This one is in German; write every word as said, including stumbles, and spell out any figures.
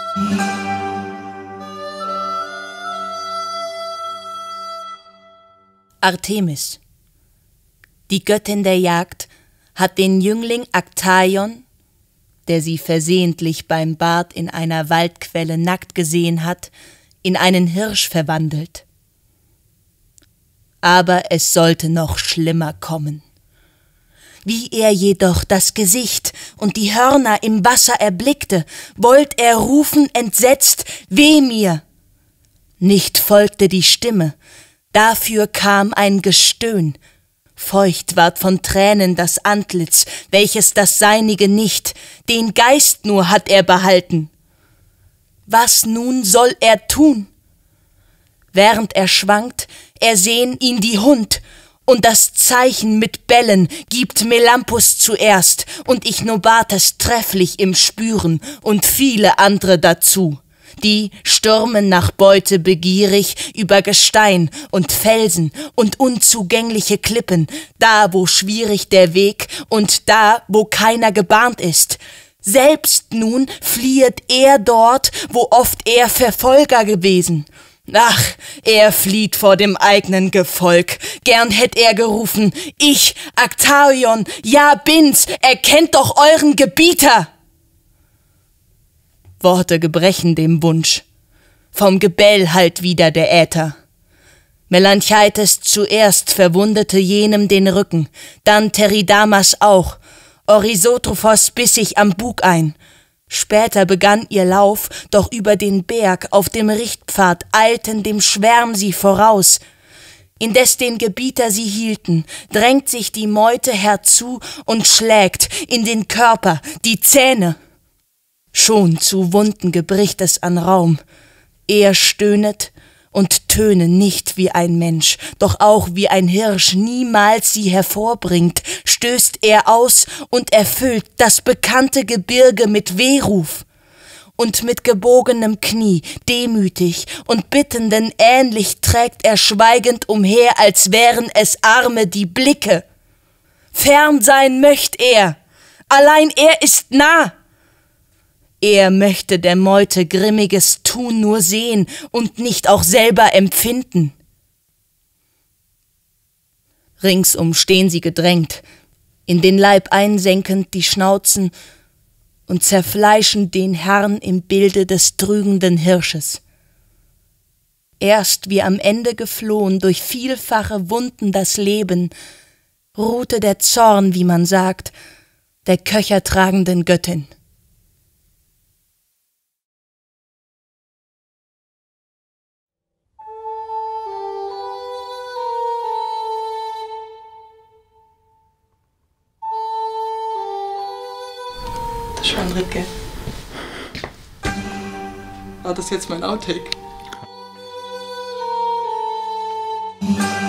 Artemis. Die Göttin der Jagd hat den Jüngling Aktaion, der sie versehentlich beim Bad in einer Waldquelle nackt gesehen hat, in einen Hirsch verwandelt. Aber es sollte noch schlimmer kommen. Wie er jedoch das Gesicht und die Hörner im Wasser erblickte, wollt er rufen entsetzt, weh mir! Nicht folgte die Stimme, dafür kam ein Gestöhn. Feucht ward von Tränen das Antlitz, welches das seinige nicht, den Geist nur hat er behalten. Was nun soll er tun? Während er schwankt, ersehn ihn die Hund, und das Zeichen mit Bällen gibt Melampus zuerst und Ichnobates trefflich im Spüren und viele andere dazu. Die stürmen nach Beute begierig über Gestein und Felsen und unzugängliche Klippen, da wo schwierig der Weg und da wo keiner gebahnt ist. Selbst nun fliehet er dort, wo oft er Verfolger gewesen. Ach, er flieht vor dem eigenen Gefolg. Gern hätt er gerufen, ich, Aktaion, ja bin's, erkennt doch euren Gebieter! Worte gebrechen dem Wunsch. Vom Gebell hallt wieder der Äther. Melancheites zuerst verwundete jenem den Rücken, dann Theridamas auch. Orisotrophos biss sich am Bug ein. Später begann ihr Lauf, doch über den Berg auf dem Richtpfad eilten dem Schwärm sie voraus. Indes den Gebieter sie hielten, drängt sich die Meute herzu und schlägt in den Körper die Zähne. Schon zu Wunden gebricht es an Raum. Er stöhnet und töne nicht wie ein Mensch, doch auch wie ein Hirsch niemals sie hervorbringt, stößt er aus und erfüllt das bekannte Gebirge mit Wehruf. Und mit gebogenem Knie, demütig und bittenden ähnlich trägt er schweigend umher, als wären es Arme, die Blicke. Fern sein möcht er, allein er ist nah. Er möchte der Meute grimmiges Tun nur sehen und nicht auch selber empfinden. Ringsum stehen sie gedrängt, in den Leib einsenkend die Schnauzen und zerfleischen den Herrn im Bilde des trügenden Hirsches. Erst wie am Ende geflohen durch vielfache Wunden das Leben, ruhte der Zorn, wie man sagt, der köchertragenden Göttin. Das war ein Ritt, gell? War das jetzt mein Outtake?